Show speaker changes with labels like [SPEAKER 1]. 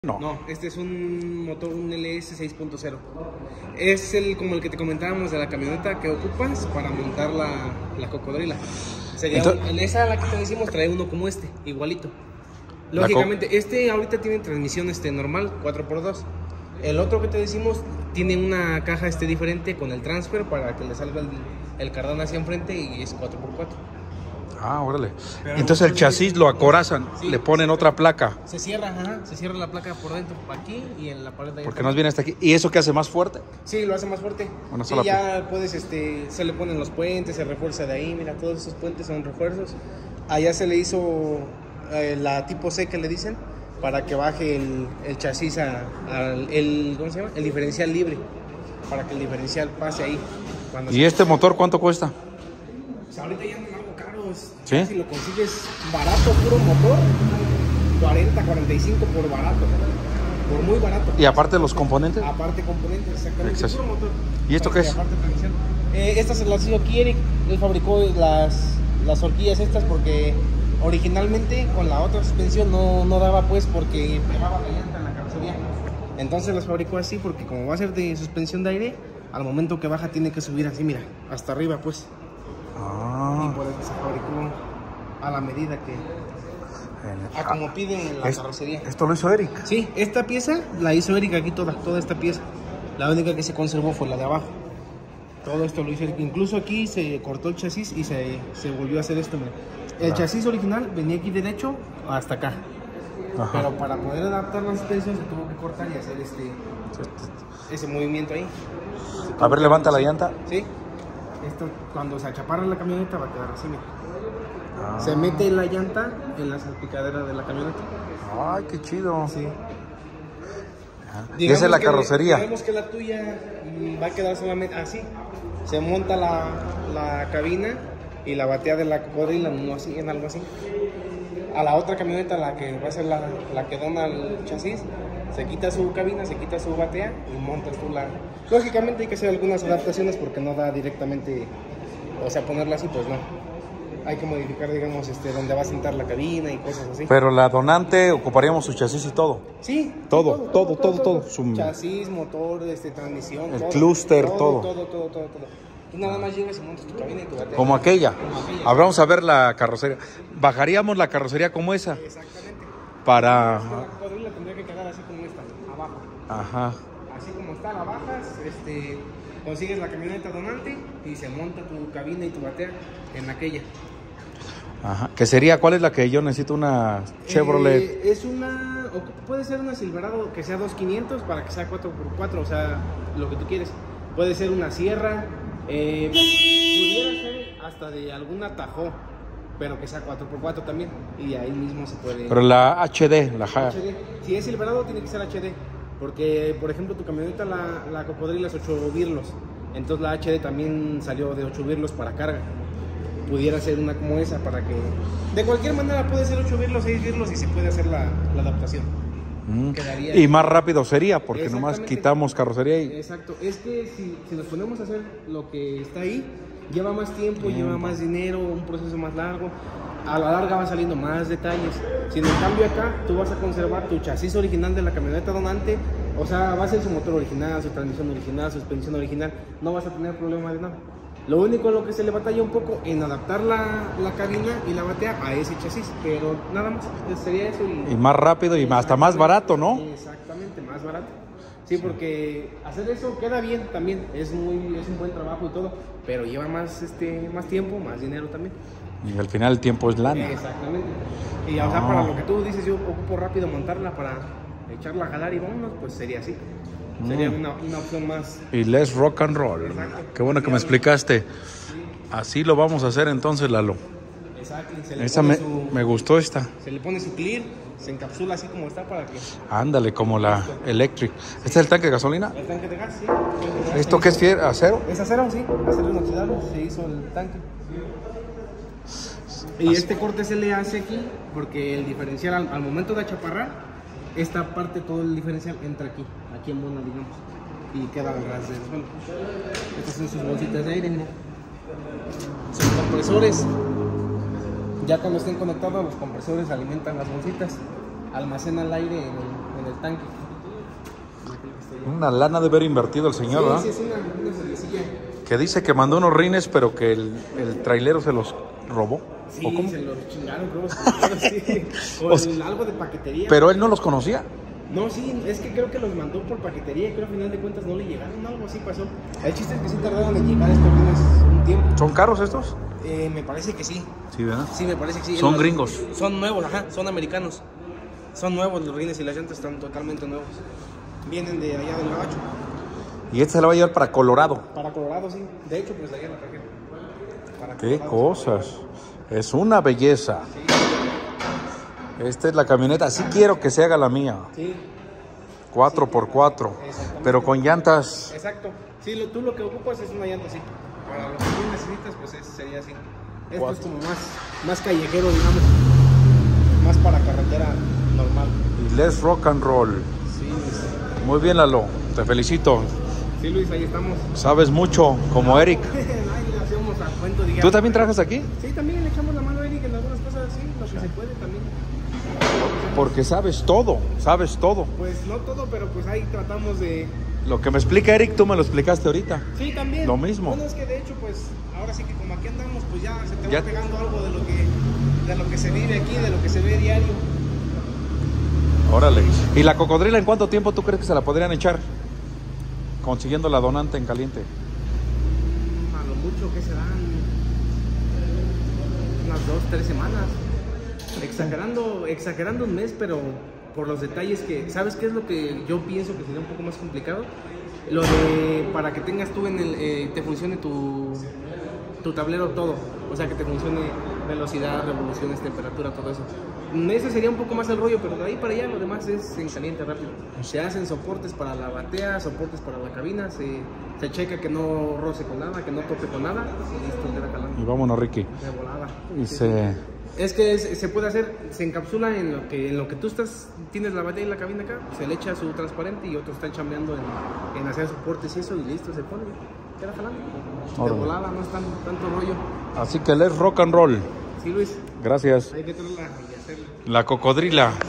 [SPEAKER 1] No, este es un motor, un LS 6.0. Es como el que te comentábamos de la camioneta que ocupas para montar la cocodrila. Sería esa la que te decimos trae uno como este, igualito. Lógicamente, este ahorita tiene transmisión normal, 4x2. El otro que te decimos tiene una caja diferente con el transfer para que le salga el cardán hacia enfrente y es 4x4.
[SPEAKER 2] Ah, órale. Entonces el chasis lo acorazan, sí, le ponen otra placa.
[SPEAKER 1] Se cierra, se cierra la placa por dentro, aquí y en la pared de ahí.
[SPEAKER 2] Porque nos viene hasta aquí. ¿Y eso qué hace más fuerte?
[SPEAKER 1] Sí, lo hace más fuerte.
[SPEAKER 2] Una sola
[SPEAKER 1] ya puedes, se le ponen los puentes, se refuerza de ahí, mira, todos esos puentes son refuerzos. Allá se le hizo la tipo C que le dicen, para que baje el chasis ¿cómo se llama? El diferencial libre, para que el diferencial pase ahí.
[SPEAKER 2] ¿Y este motor cuánto cuesta?
[SPEAKER 1] Pues ahorita ya no algo caro.
[SPEAKER 2] ¿Sí?
[SPEAKER 1] Si lo consigues barato, puro motor, 40, 45 por barato, por muy barato.
[SPEAKER 2] ¿Y aparte los componentes?
[SPEAKER 1] Aparte componentes, exactamente. Puro motor.
[SPEAKER 2] ¿Y esto qué es?
[SPEAKER 1] Esta se la hizo aquí Eric. Él fabricó las horquillas estas porque originalmente con la otra suspensión no daba, pues, porque pegaba la llanta en la carrocería. Entonces las fabricó así porque como va a ser de suspensión de aire, al momento que baja tiene que subir así, mira, hasta arriba, pues. Y por eso se fabricó a la medida que como pide la carrocería.
[SPEAKER 2] ¿Esto lo hizo Eric?
[SPEAKER 1] Sí, esta pieza la hizo Eric aquí, toda esta pieza. La única que se conservó fue la de abajo. Todo esto lo hizo Eric. Incluso aquí se cortó el chasis y se volvió a hacer esto. Mira. El chasis original venía aquí derecho hasta acá. Ajá. Pero para poder adaptar la suspensión se tuvo que cortar y hacer ese movimiento ahí.
[SPEAKER 2] A ver, levanta la llanta.
[SPEAKER 1] Sí. Esto, cuando se achaparra la camioneta, va a quedar así, mira. Se mete la llanta en la salpicadera de la camioneta.
[SPEAKER 2] Ay, qué chido.
[SPEAKER 1] Sí.
[SPEAKER 2] Y esa es la carrocería.
[SPEAKER 1] Digamos que la tuya va a quedar solamente así. Se monta la cabina y la batea de la cocodrila, no así, en algo así. A la otra camioneta, la que va a ser la que dona el chasis, se quita su cabina, se quita su batea y montas tú la... Lógicamente hay que hacer algunas adaptaciones porque no da directamente, o sea, ponerla así, pues no. Hay que modificar, digamos, donde va a sentar la cabina y cosas así.
[SPEAKER 2] Pero la donante ocuparíamos su chasis y todo.
[SPEAKER 1] Sí.
[SPEAKER 2] Todo.
[SPEAKER 1] Su chasis, motor, transmisión,
[SPEAKER 2] el clúster, todo.
[SPEAKER 1] Tú nada más llegas y montas tu cabina y tu batea.
[SPEAKER 2] Como aquella. Ahora vamos a ver la carrocería. Bajaríamos la carrocería como esa.
[SPEAKER 1] Exactamente.
[SPEAKER 2] Para...
[SPEAKER 1] La cocodrila tendría que quedar así como esta, abajo.
[SPEAKER 2] Ajá.
[SPEAKER 1] Así como está, la bajas, consigues la camioneta donante y se monta tu cabina y tu batea en aquella.
[SPEAKER 2] Ajá. ¿Qué sería? ¿Cuál es la que yo necesito? Una Chevrolet.
[SPEAKER 1] Puede ser una Silverado que sea 2500 para que sea 4x4, o sea, lo que tú quieres. Puede ser una Sierra, pudiera ser hasta de alguna Tahoe, pero que sea 4x4 también, y ahí mismo se puede.
[SPEAKER 2] Pero la HD,
[SPEAKER 1] HD. Si es Silverado tiene que ser HD, porque por ejemplo tu camioneta la cocodrila es 8 birlos, entonces la HD también salió de 8 birlos para carga. Pudiera ser una como esa para que... De cualquier manera puede ser 8 birlos, 6 birlos y se puede hacer la adaptación.
[SPEAKER 2] Y más rápido sería, porque nomás quitamos carrocería y...
[SPEAKER 1] Exacto, es que si nos ponemos a hacer lo que está ahí, lleva más tiempo, lleva más dinero, un proceso más largo. A la larga va saliendo más detalles. Si en cambio acá tú vas a conservar tu chasis original de la camioneta donante, o sea, va a ser su motor original, su transmisión original, su suspensión original, no vas a tener problema de nada. Lo único en lo que se le batalla un poco en adaptar la cabina y la batea a ese chasis, pero nada más, sería eso. Y
[SPEAKER 2] más rápido y hasta más barato, ¿no?
[SPEAKER 1] Exactamente, más barato. Sí, porque hacer eso queda bien también, es un buen trabajo y todo, pero lleva más tiempo, más dinero también.
[SPEAKER 2] Y al final el tiempo es lana.
[SPEAKER 1] Exactamente. Y o sea, para lo que tú dices, yo ocupo rápido montarla para echarla a jalar y vámonos, pues sería así. Sería una opción más.
[SPEAKER 2] Y let's rock and roll. Exacto. Qué bueno que me explicaste. Sí. Así lo vamos a hacer entonces, Lalo. Exacto. Me gustó esta.
[SPEAKER 1] Se le pone su clear, se encapsula así como está para que...
[SPEAKER 2] Ándale, como la electric. ¿Este es el tanque de gasolina?
[SPEAKER 1] El tanque de gas, sí.
[SPEAKER 2] ¿Esto qué es? ¿Acero?
[SPEAKER 1] Es acero, sí. Acero inoxidable, se hizo el tanque. Y este corte se le hace aquí porque el diferencial al momento de achaparrar, esta parte, todo el diferencial entra aquí en bona, digamos, y queda al ras del suelo. Estas son sus bolsitas de aire, ¿no? Son compresores. Ya cuando estén conectados, los compresores alimentan las bolsitas, almacenan el aire en en el tanque.
[SPEAKER 2] Una lana de haber invertido el señor, ¿verdad?
[SPEAKER 1] Sí, es una servicilla.
[SPEAKER 2] Que dice que mandó unos rines, pero que el trailero se los robó.
[SPEAKER 1] Sí,
[SPEAKER 2] ¿O cómo?
[SPEAKER 1] se los chingaron, creo, los trajeros, sí. O algo de paquetería.
[SPEAKER 2] Pero él no los conocía.
[SPEAKER 1] No, sí, es que creo que los mandó por paquetería y creo que al final de cuentas no le llegaron, algo así pasó. El chiste es que sí tardaron en llegar estos rines un tiempo.
[SPEAKER 2] ¿Son caros estos?
[SPEAKER 1] Me parece que sí.
[SPEAKER 2] Sí, ¿verdad?
[SPEAKER 1] Sí, me parece que sí.
[SPEAKER 2] Son gringos.
[SPEAKER 1] Son nuevos, ajá, son americanos. Son nuevos los rines y las llantas están totalmente nuevos. Vienen de allá del Gabacho.
[SPEAKER 2] Y este se la va a llevar para Colorado.
[SPEAKER 1] Para Colorado, sí. De hecho, pues allá la trajeron.
[SPEAKER 2] Qué cosas. Es una belleza.
[SPEAKER 1] Sí.
[SPEAKER 2] Esta es la camioneta. Así quiero que se haga la mía.
[SPEAKER 1] Sí.
[SPEAKER 2] 4x4. Pero con llantas.
[SPEAKER 1] Exacto. Sí, tú lo que ocupas es una llanta así. Para lo que tú necesitas, pues sería así. Esto es como más callejero, digamos. Más para carretera normal.
[SPEAKER 2] Y let's rock and roll.
[SPEAKER 1] Sí, Luis.
[SPEAKER 2] Muy bien, Lalo. Te felicito.
[SPEAKER 1] Sí, Luis, ahí estamos.
[SPEAKER 2] Sabes mucho, como Eric.
[SPEAKER 1] Ahí le hacemos a cuento, digamos.
[SPEAKER 2] ¿Tú también trabajas aquí?
[SPEAKER 1] Sí, también le echamos la mano a Eric en algunas cosas así, lo que se puede también.
[SPEAKER 2] Porque sabes todo, sabes todo.
[SPEAKER 1] Pues no todo, pero pues ahí tratamos de...
[SPEAKER 2] Lo que me explica Eric, tú me lo explicaste ahorita.
[SPEAKER 1] Sí, también.
[SPEAKER 2] Lo mismo.
[SPEAKER 1] Bueno, es que de hecho, pues, ahora sí que como aquí andamos, pues ya se te
[SPEAKER 2] Ya.
[SPEAKER 1] va pegando algo de lo que se vive aquí, de lo que se ve diario.
[SPEAKER 2] Órale. ¿Y la cocodrila en cuánto tiempo tú crees que se la podrían echar? Consiguiendo la donante en caliente.
[SPEAKER 1] A lo mucho que serán unas 2, 3 semanas. Exagerando un mes, pero por los detalles que... ¿Sabes qué es lo que yo pienso que sería un poco más complicado? Lo de... para que tengas tú en el... te funcione tu tablero todo. O sea, que te funcione velocidad, revoluciones, temperatura, todo eso. Ese sería un poco más el rollo, pero de ahí para allá lo demás es en caliente rápido. Se hacen soportes para la batea, soportes para la cabina, se checa que no roce con nada, que no tope con nada y listo, queda calando.
[SPEAKER 2] Y vámonos, Ricky.
[SPEAKER 1] De volada.
[SPEAKER 2] Y
[SPEAKER 1] Sí,
[SPEAKER 2] se...
[SPEAKER 1] Es que se puede hacer, se encapsula en lo que tú tienes la batea y la cabina acá, se le echa su transparente y otro está chambeando en hacer soportes y eso y listo, se pone, queda jalando. De volada, no es tanto rollo.
[SPEAKER 2] Así que let's rock and roll.
[SPEAKER 1] Sí, Luis,
[SPEAKER 2] Gracias.
[SPEAKER 1] hay que traerla y hacerla.
[SPEAKER 2] La cocodrila.